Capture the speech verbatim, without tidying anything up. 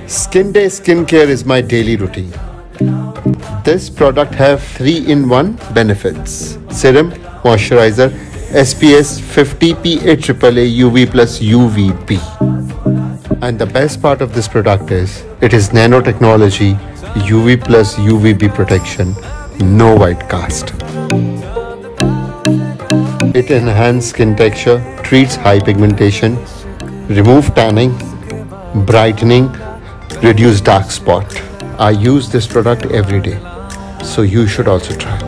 Skindae skincare is my daily routine. This product have three in one benefits: serum, moisturizer, S P F fifty P A triple A U V plus U V B. And the best part of this product is it is nanotechnology, U V plus U V B protection, no white cast. It enhances skin texture, treats high pigmentation, remove tanning, brightening, reduce dark spot. I use this product every day, so you should also try.